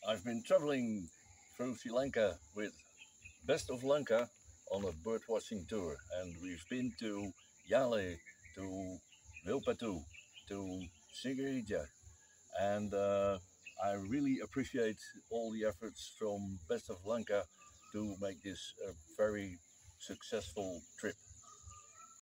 I've been traveling through Sri Lanka with Best of Lanka on a bird watching tour, and we've been to Yale, to Wilapttu, to Sigiriya, and I really appreciate all the efforts from Best of Lanka to make this a very successful trip.